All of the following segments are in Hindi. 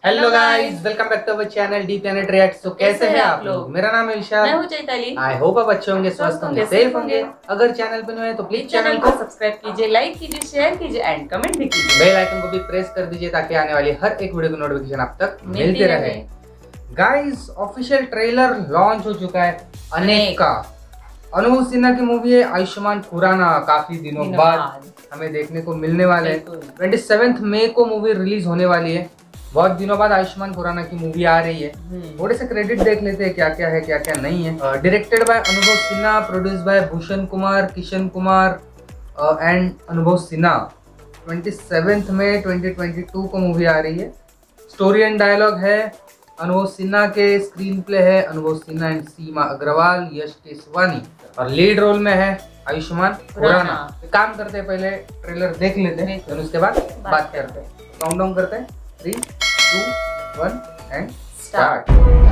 Hello guys, welcome back to our channel the planet reacts. तो कैसे हैं आप लोग? मेरा नाम है विशाल, मैं हूं चैताली। आई होप आप अच्छे होंगे, स्वस्थ होंगे, सेफ होंगे। अगर चैनल पर नए हैं तो प्लीज चैनल को सब्सक्राइब कीजिए, लाइक कीजिए, शेयर कीजिए एंड कमेंट भी कीजिए। बेल आइकन को भी प्रेस कर दीजिए ताकि आने वाली हर एक वीडियो की नोटिफिकेशन आप तक मिलती रहे। गाइस, ऑफिशियल ट्रेलर लॉन्च हो चुका है अनेक का। अनुभव सिन्हा की मूवी है आयुष्मान खुराना, काफी दिनों बाद हमें देखने को मिलने वाले हैं। 27 मई को मूवी रिलीज होने वाली है। बहुत दिनों बाद आयुष्मान खुराना की मूवी आ रही है। थोड़े से क्रेडिट देख लेते हैं, क्या क्या है क्या क्या नहीं है। Directed by Anubhav Sinha, produce by Bhushan Kumar, Kishan Kumar and Anubhav Sinha. 27 मई 2022 को मूवी आ रही है। स्टोरी एंड डायलॉग है अनुभव सिन्हा के, स्क्रीन प्ले है अनुभव सिन्हा एंड सीमा अग्रवाल, यश केसवानी, और लीड रोल में है आयुष्मान खुराना। काम करते हैं, पहले ट्रेलर देख लेते हैं, फिर उसके बाद बात करते हैं। काउंट डाउन करते हैं, 3, 2, 1 एंड स्टार्ट।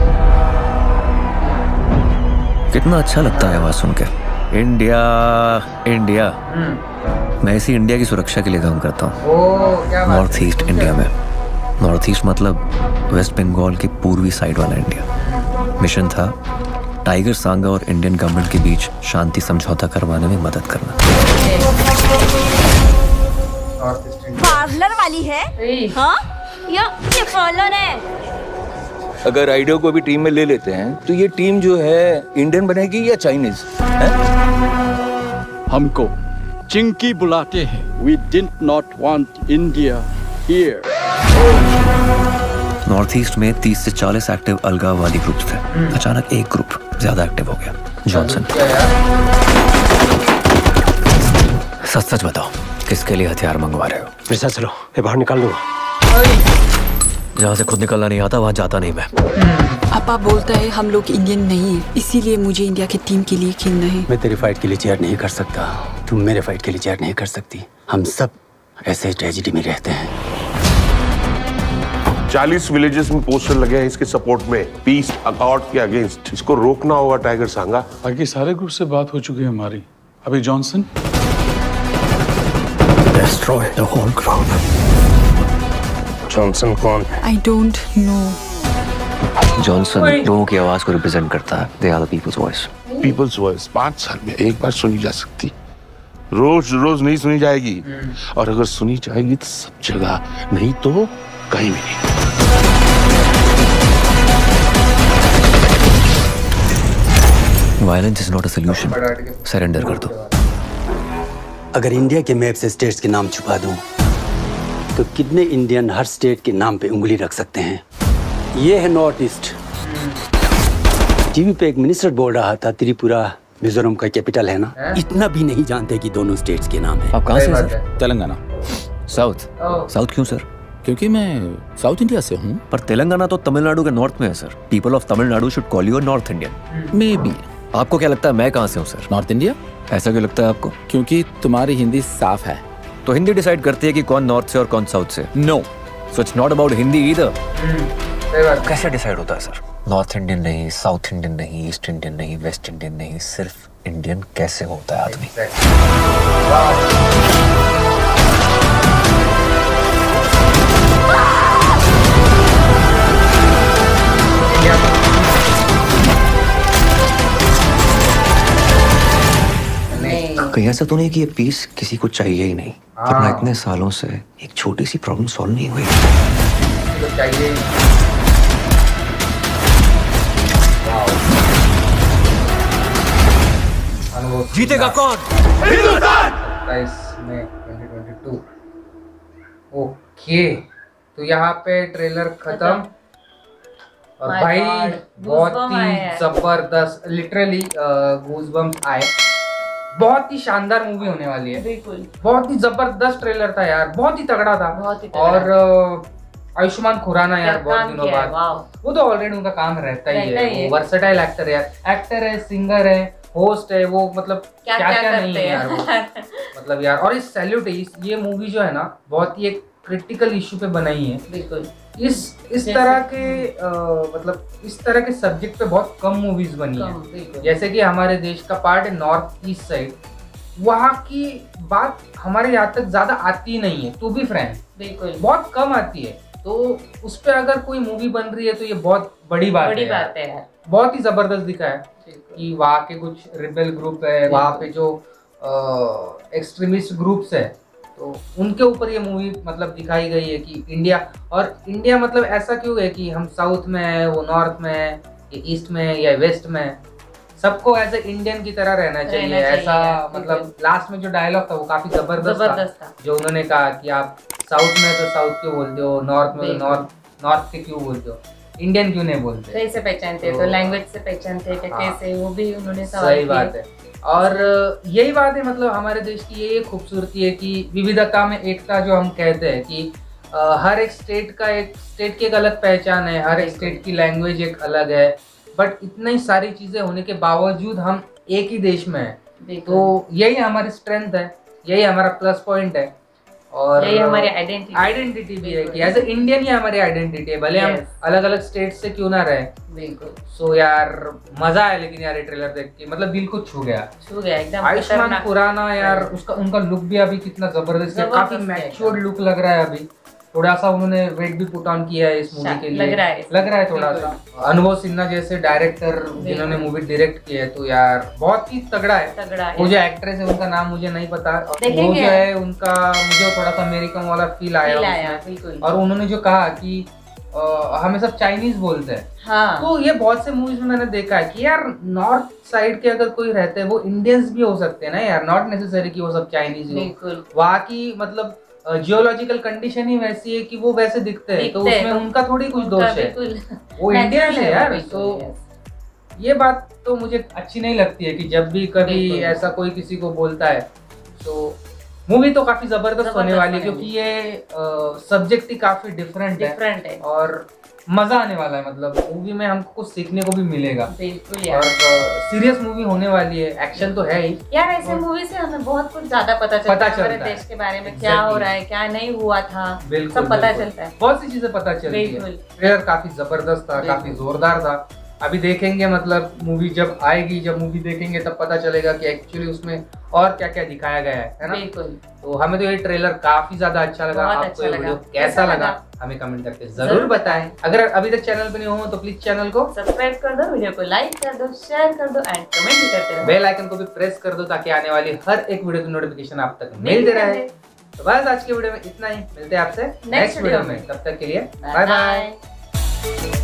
कितना अच्छा लगता है आवाज सुन के। India India. मैं इसी इंडिया की सुरक्षा के लिए काम करता हूँ। नॉर्थ ईस्ट इंडिया में। नॉर्थ ईस्ट मतलब वेस्ट बंगाल की पूर्वी साइड वाला इंडिया। मिशन था टाइगर सांगा और इंडियन गवर्नमेंट के बीच शांति समझौता करवाने में मदद करना। पार्लर वाली है? हाँ? ये पार्लर है। अगर आइडिया को भी टीम में ले लेते हैं तो ये टीम जो है इंडियन बनेगी या चाइनीज? हमको चिंकी बुलाते हैं। We did not want India here. North east में 30 से 40 एक्टिव अलगाववादी ग्रुप्स थे। अचानक एक ग्रुप ज्यादा एक्टिव हो गया, जॉनसन। सच सच बताओ, किसके लिए हथियार मंगवा रहे हो? मेरे साथ चलो, मैं बाहर निकाल लूंगा। जहाँ से खुद निकलना नहीं आता वहाँ जाता नहीं मैं। पापा बोलता है हम लोग इंडियन नहीं है, इसीलिए मुझे इंडिया की टीम के लिए खेलना है। मैं तेरी फाइट के लिए चेयर नहीं कर सकता, तुम मेरे फाइट के लिए चेयर नहीं कर सकती। हम सब ऐसे ट्रेजेडी में रहते हैं। 40 विलेजेस में पोस्टर लगे हैं इसके सपोर्ट में, पीस अकॉर्ड के अगेंस्ट। इसको रोकना होगा टाइगर सांगा। बाकी सारे ग्रुप से बात हो चुकी है हमारी। अभी Johnson. Destroy the whole crowd. Johnson कौन है? I don't know. जॉनसन लोगों की आवाज को रिप्रेजेंट करता है। They are the people's voice. People's voice 5 साल में एक बार सुनी जा सकती, रोज रोज नहीं सुनी जाएगी। और अगर सुनी जाएगी तो सब जगह, नहीं तो कहीं भी नहीं। Violence is not a solution. Surrender कर दो। अगर इंडिया के मैप से स्टेट्स के नाम छुपा दूं, तो कितने इंडियन हर स्टेट के नाम पे उंगली रख सकते हैं? ये है नॉर्थ ईस्ट। टीवी पे एक मिनिस्टर बोल रहा था त्रिपुरा मिजोरम का कैपिटल है ना। इतना भी नहीं जानते कि दोनों स्टेट्स के नाम है। आप कहाँ से हैं सर? तेलंगाना। साउथ। साउथ क्यों सर? क्योंकि मैं साउथ इंडिया से हूँ। पर तेलंगाना तो तमिलनाडु के नॉर्थ में है sir. People of Tamil Nadu should call you north Indian. May be. आपको क्या लगता है मैं कहाँ से हूँ सर? North India. ऐसा क्यों लगता है आपको? क्योंकि तुम्हारी हिंदी साफ है। तो हिंदी डिसाइड करती है कि कौन नॉर्थ से और कौन साउथ से? No, so it's not about Hindi either. कैसे डिसाइड होता है सर? नॉर्थ इंडियन नहीं, साउथ इंडियन नहीं, ईस्ट इंडियन नहीं, वेस्ट इंडियन नहीं, सिर्फ इंडियन कैसे होता है आदमी? कहीं ऐसा तो नहीं कि ये पीस किसी को चाहिए ही नहीं? वरना इतने सालों से एक छोटी सी प्रॉब्लम सॉल्व नहीं हुई। जीतेगा कौन? हिंदुस्तान। 27 मई 2022। ओके, तो यहाँ पे ट्रेलर खत्म। और भाई बहुत ही जबरदस्त, लिटरली गूज़बम्स आए। बहुत ही शानदार मूवी होने वाली है। बिल्कुल, बहुत ही जबरदस्त ट्रेलर था यार, बहुत ही तगड़ा था। और आयुष्मान खुराना यार बहुत दिनों बाद, वो तो ऑलरेडी उनका काम रहता ही है। वो वर्सेटाइल एक्टर है यार, एक्टर है, सिंगर है, होस्ट है, वो मतलब क्या क्या नहीं है यार वो। मतलब यार, और इस सैल्यूट है। ये मूवी जो है ना, बहुत ही एक क्रिटिकल इशू पे बनाई है। बिल्कुल, इस तरह के मतलब इस तरह के सब्जेक्ट पे बहुत कम मूवीज बनी है। जैसे कि हमारे देश का पार्ट है नॉर्थ ईस्ट साइड, वहाँ की बात हमारे यहाँ तक ज्यादा आती नहीं है, टू बी फ्रैंक, बिल्कुल बहुत कम आती है। तो उस पे अगर कोई मूवी बन रही है तो ये बहुत बड़ी बात है यार। बहुत ही जबरदस्त दिखा है कि वहाँ के कुछ रिबेल ग्रुप है, वहाँ पे जो एक्सट्रीमिस्ट ग्रुप्स है, तो उनके ऊपर ये मूवी मतलब दिखाई गई है कि इंडिया मतलब ऐसा क्यों है कि हम साउथ में है, वो नॉर्थ में है, या ईस्ट में है या वेस्ट में है, सबको एज ए इंडियन की तरह रहना चाहिए। ऐसा मतलब लास्ट में जो डायलॉग था वो काफी जबरदस्त था, जो उन्होंने कहा कि आप साउथ में तो साउथ क्यों बोलते हो, नॉर्थ में तो नॉर्थ के क्यों बोलते हो, इंडियन क्यों नहीं बोलते, कैसे पहचानते तो लैंग्वेज से पहचानते कैसे, वो भी उन्होंने सही बात है। और यही बात है मतलब हमारे देश की ये खूबसूरती है कि विविधता में एकता जो हम कहते हैं कि हर एक स्टेट की एक अलग पहचान है, हर एक स्टेट की लैंग्वेज एक अलग है, बट इतनी सारी चीजें होने के बावजूद हम एक ही देश में हैं। तो यही हमारी स्ट्रेंथ है, यही हमारा प्लस पॉइंट है और यही हमारी आइडेंटिटी भी है कि एज ए इंडियन ही हमारी आइडेंटिटी है, भले हम अलग अलग स्टेट से क्यों ना रहे। बिल्कुल। सो यार मजा आया, लेकिन यार ये ट्रेलर देख के मतलब दिल को छू गया एकदम। आयुष्मान खुराना यार, उनका लुक भी अभी कितना जबरदस्त है, काफी मैच्योर्ड लुक लग रहा है। अभी थोड़ा सा उन्होंने वेट भी पुट ऑन किया है इस मूवी के लिए, लग रहा है थोड़ा सा। अनुभव सिन्हा जैसे डायरेक्टर जिन्होंने मूवी डायरेक्ट की है, तो यार बहुत ही तगड़ा है। वो जो एक्ट्रेस है उनका नाम मुझे नहीं पता, वो जो है उनका मुझे थोड़ा सा अमेरिकन वाला फील आया। और उन्होंने जो कहा कि हमें सब चाइनीज बोलते हैं, हाँ। तो ये बहुत से मूवीज में मैंने देखा है कि यार नॉर्थ साइड के अगर कोई रहते हैं वो इंडियंस भी हो सकते हैं ना यार, नॉट नेसेसरी कि वो सब चाइनीज हो। वहाँ की मतलब जियोलॉजिकल कंडीशन ही वैसी है कि वो वैसे दिखते हैं, तो उसमें उनका थोड़ी कुछ दोष है, वो इंडियन है यार। तो ये बात तो मुझे अच्छी नहीं लगती है कि जब भी कभी ऐसा कोई किसी को बोलता है। तो मूवी तो काफी जबरदस्त होने वाली है क्योंकि ये सब्जेक्ट ही काफी डिफरेंट है और मजा आने वाला है। मतलब मूवी में हमको कुछ सीखने को भी मिलेगा। बिल्कुल यार। और सीरियस मूवी होने वाली है, एक्शन तो है ही यार। ऐसे मूवी से हमें बहुत कुछ ज्यादा पता चलता है, हमारे देश के बारे में क्या हो रहा है, क्या नहीं हुआ था, सब पता चलता है, बहुत सी चीजें पता चलती है। ट्रेलर काफी जबरदस्त था, काफी जोरदार था। अभी देखेंगे मतलब मूवी जब आएगी, जब मूवी देखेंगे तब पता चलेगा कि एक्चुअली उसमें और क्या क्या दिखाया गया है ना। बिल्कुल। तो हमें तो ये ट्रेलर काफी ज्यादा अच्छा लगा। आपको ये वीडियो कैसा लगा हमें कमेंट करके जरूर बताएं। अगर अभी तक चैनल पे नहीं हो तो प्लीज चैनल को सब्सक्राइब कर दो, वीडियो को लाइक कर दो, शेयर कर दो एंड कमेंट भी करते रहो। बेल आइकन को भी प्रेस कर दो ताकि आने वाली हर एक वीडियो की नोटिफिकेशन आप तक मिलते रहे। तो बस आज के वीडियो में इतना ही, मिलते हैं आपसे नेक्स्ट वीडियो में, तब तक के लिए बाय बाय।